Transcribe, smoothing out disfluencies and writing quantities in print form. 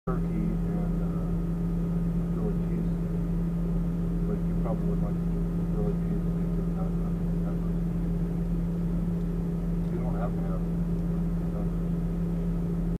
turkey and Philly cheesesteak, but you probably would like